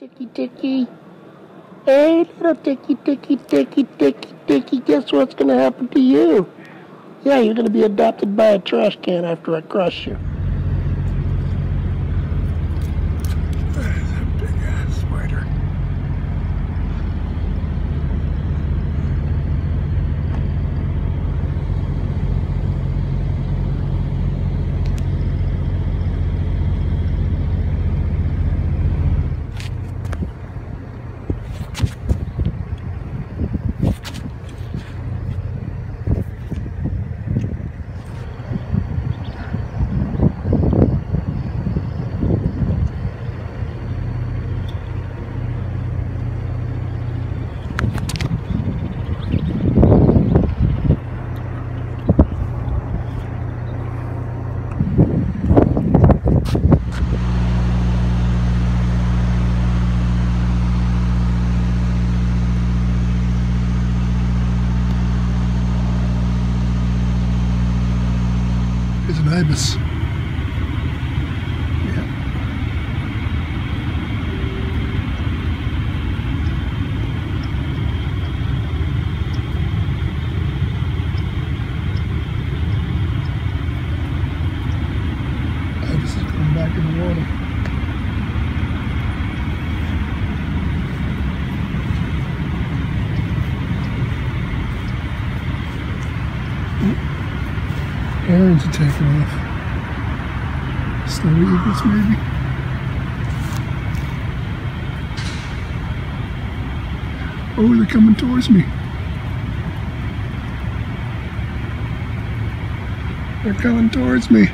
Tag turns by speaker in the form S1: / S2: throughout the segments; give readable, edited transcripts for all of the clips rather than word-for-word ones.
S1: ticky ticky. Hey, little ticky ticky ticky ticky ticky. Guess what's gonna happen to you? Yeah, you're gonna be adopted by a trash can after I crush you.
S2: That is a big ass spider. It's an ibis. Yeah. Ibis is going back in the water. Herons are taking off. Snowy eagles, maybe? Oh, they're coming towards me. They're coming towards me.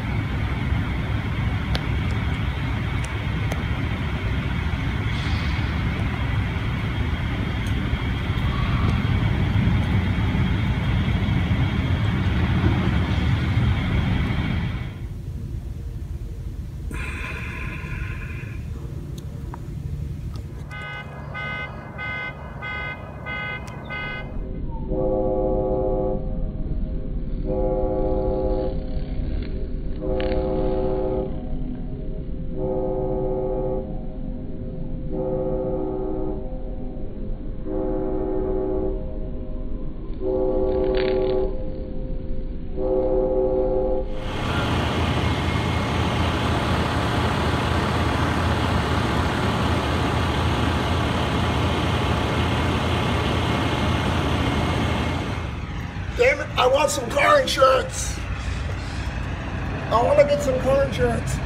S2: Damn it, I want some car insurance. I want to get some car insurance.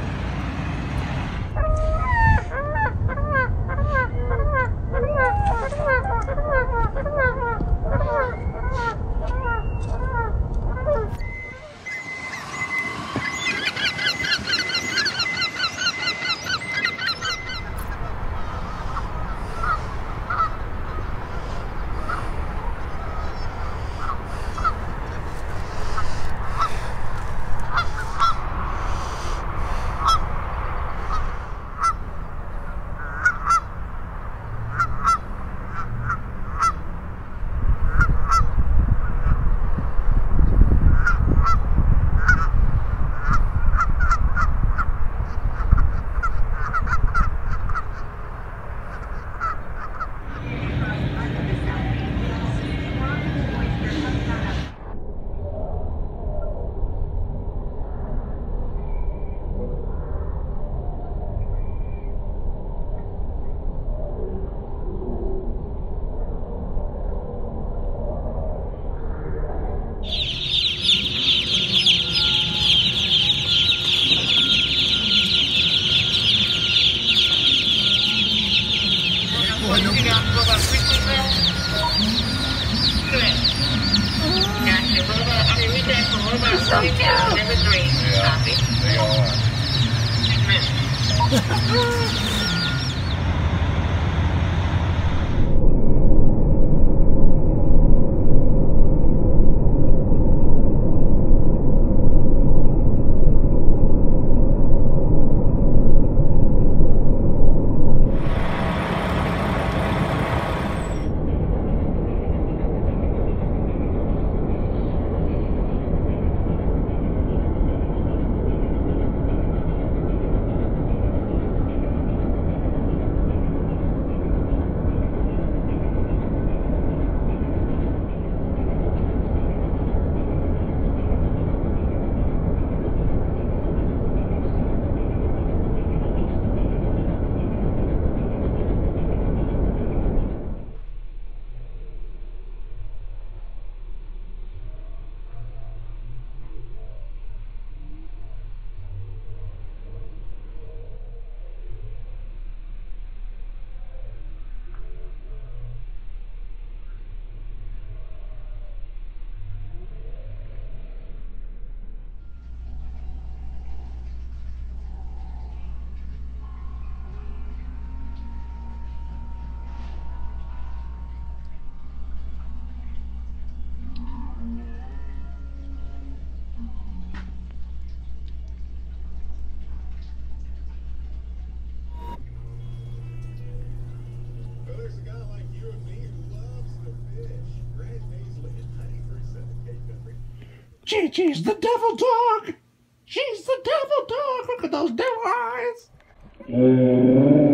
S1: Gigi's the devil dog. She's the devil dog. Look at those devil eyes.